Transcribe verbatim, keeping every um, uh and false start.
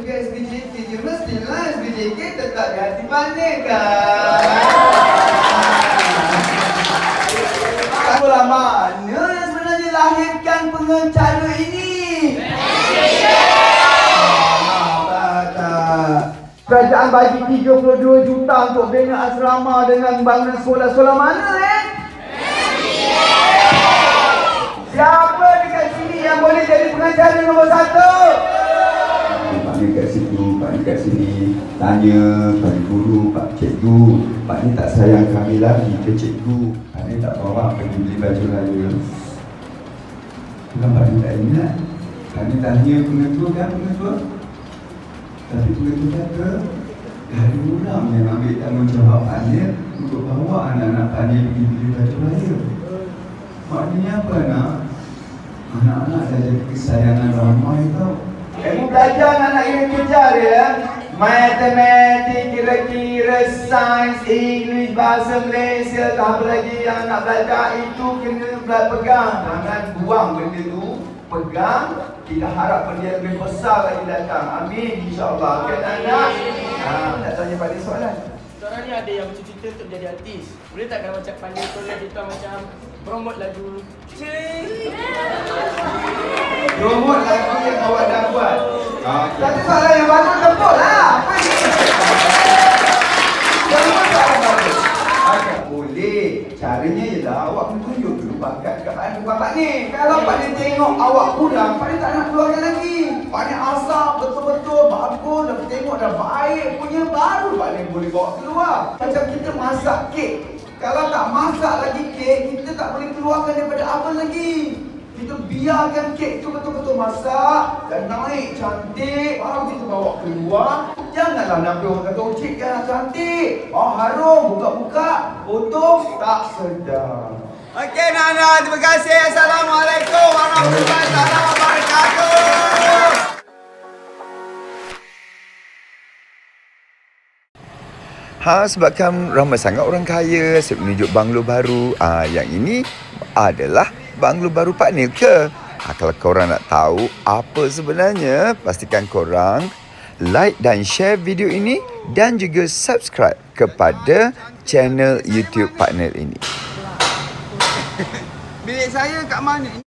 pergi S B J K je, mestilah S B J K tetap di hati Partner kan? Sekolah mana yang sebenarnya lahirkan pengecara ini? Kerajaan bagi tiga puluh dua juta untuk bina asrama dengan bangunan sekolah-sekolah mana eh? Siapa dekat sini yang boleh jadi pengacara nombor satu? Pak ni kat situ, Pak ni kat sini. Tanya pada guru, Pak cikgu. Pak ni tak sayang kami lagi ke cikgu. Pak ni tak bawa pergi beli baju raya. Bukan Pak ni tak ingat. Pak ni tanya pengetua kan pengetua? Tapi pengetua kata, dari orang yang ambil tanggungjawab Pak ni untuk bawa anak-anak Pak ni pergi beli baju raya. Maknanya apa nak? Anak-anak dah jadi kesayangan ramai tau. Kamu belajar anak ini kejar ya. Matematik, kira-kira, sains, English, bahasa Malaysia, tak apa lagi yang nak belajar itu kena pegang. Jangan buang benda tu. Pegang, kita harap benda lebih besar lagi datang. Amin, insyaAllah. Kan anak? Haa, nak tanya pada soalan. Seorang ni ada yang bercita-cita untuk jadi artis. Boleh tak kalau macam pandai tolong kita macam promote lagu? Cik. Promote lagu yang awak dah buat. Okay. Tapi soalan yang baru tepuk lah. Apa ni? Promote soalan baru. Okay, boleh. Caranya ialah awak kena tunjuk dulu bakat kat Pak ni. Kalau Pak ni tengok awak kurang, Pak ni tak nak keluarkan lagi. Pak ni asap betul-betul bagus, dah tengok dah baik punya, baru Pak ni boleh bawa keluar. Macam kita masak kek. Kalau tak masak lagi kek, kita tak boleh keluarkan daripada oven lagi. Kita biarkan kek tu betul-betul masak dan naik cantik, baru kita bawa keluar. Janganlah nampak orang kata, oh cik kan cantik, oh harum, buka-buka, potong, tak sedap. Okey Nana, terima kasih. Assalamualaikum warahmatullahi wabarakatuh. Ha, sebabkan ramai sangat orang kaya asyik menunjuk banglo baru. Ah, yang ini adalah banglo baru Pak Nil ke? Ha, kalau korang nak tahu apa sebenarnya, pastikan korang like dan share video ini dan juga subscribe kepada channel YouTube Pak Nil ini. Bilik saya kat mana?